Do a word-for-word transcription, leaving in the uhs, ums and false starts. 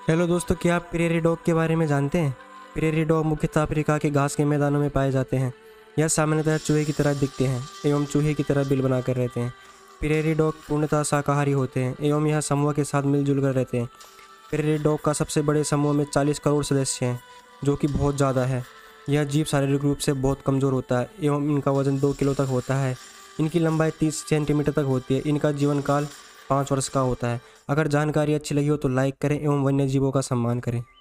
Hello दोस्तों, क्या आप प्रेरी डॉग के बारे में जानते हैं? प्रेरी डॉग मुख्यतः अफ्रीका के घास के मैदानों में पाए जाते हैं। यह सामान्यतः चूहे की तरह दिखते हैं एवं चूहे की तरह बिल बनाकर रहते हैं। प्रेरी डॉग पूर्णतः शाकाहारी होते हैं एवं यह समूह के साथ मिलजुल कर रहते हैं। प्रेरी डॉग का सबसे बड़े समूह में चालीस करोड़ सदस्य हैं, जो कि बहुत ज़्यादा है। यह जीव शारीरिक रूप से बहुत कमज़ोर होता है एवं इनका वजन दो किलो तक होता है। इनकी लंबाई तीस सेंटीमीटर तक होती है। इनका जीवन काल पाँच वर्ष का होता है। अगर जानकारी अच्छी लगी हो तो लाइक करें एवं वन्य जीवों का सम्मान करें।